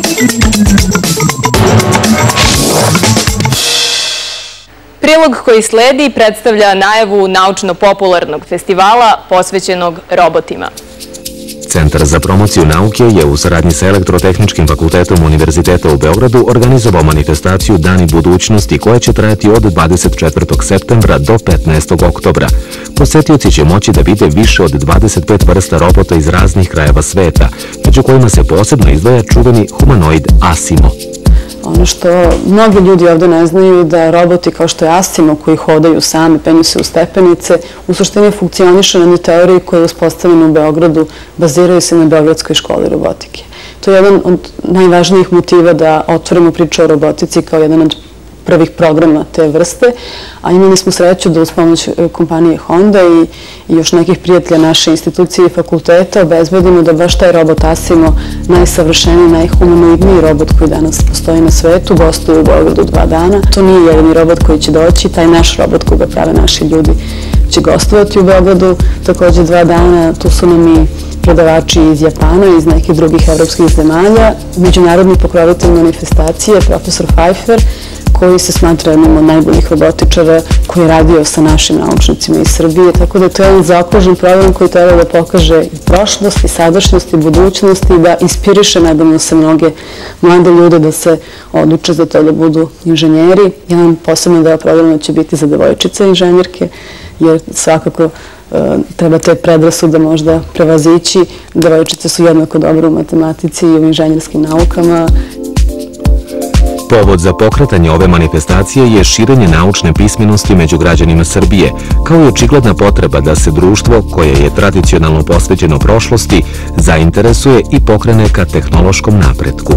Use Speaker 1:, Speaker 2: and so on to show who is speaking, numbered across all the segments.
Speaker 1: Prilog koji sledi predstavlja najavu naučno-popularnog festivala posvećenog robotima.
Speaker 2: Centar za promociju nauke je u saradnji sa Elektrotehničkim fakultetom Univerziteta u Beogradu organizovao manifestaciju Dani budućnosti koja će trajati od 24. septembra do 15. oktobra. Posetioci će moći da vide više od 25 vrsta robota iz raznih krajeva sveta, među kojima se posebno izdvaja čuveni humanoid Asimo.
Speaker 3: Ono što mnogi ljudi ovde ne znaju da roboti kao što je Asimo koji hodaju sami, penju se u stepenice, u suštini funkcionišu na jednoj teoriji koja je uspostavljena u Beogradu, baziraju se na Beogradskoj školi robotike. To je jedan od najvažnijih motiva da otvorimo priču o robotici kao jedan od prvih programa te vrste, a imali smo sreću da uz pomoć kompanije Honda i još nekih prijatelja naše institucije i fakulteta obezbedimo da baš taj robot Asimo, najsavršeniji, najhumanoidniji robot koji danas postoji na svetu, gostuje u Beogradu 2 dana. To nije jedini robot koji će doći, taj naš robot koga prave naši ljudi će gostovati u Beogradu takođe 2 dana. Tu su nam i predavači iz Japana i iz nekih drugih evropskih zemalja. Međunarodni pokrovitelj manifestacije, profesor Pfeiffer, koji se smatra jednom od najboljih robotičara, koji je radio sa našim naučnicima iz Srbije. Tako da to je jedan zaokružen program koji treba da pokaže i prošlost, i sadašnjost, i budućnost i da inspiriše, nadamo se, mnoge mlade ljude da se odluče za to da budu inženjeri. Jedan posebno deo programa će biti za devojčice inženjerke, jer svakako treba te predrasude možda prevazići. Devojčice su jednako dobre u matematici i u inženjerskim naukama.
Speaker 2: Povod za pokretanje ove manifestacije je širenje naučne pismenosti među građanima Srbije, kao i očigledna potreba da se društvo, koje je tradicionalno posvećeno prošlosti, zainteresuje i pokrene ka tehnološkom napretku.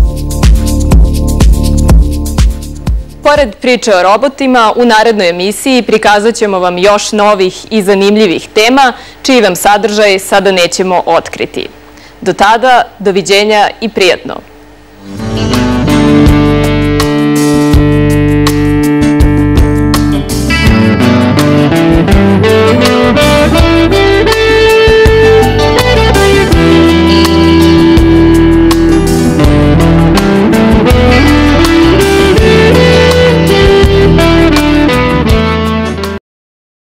Speaker 1: Pored priče o robotima, u narednoj emisiji prikazat ćemo vam još novih i zanimljivih tema, čiji vam sadržaj sada nećemo otkriti. Do tada, doviđenja i prijatno!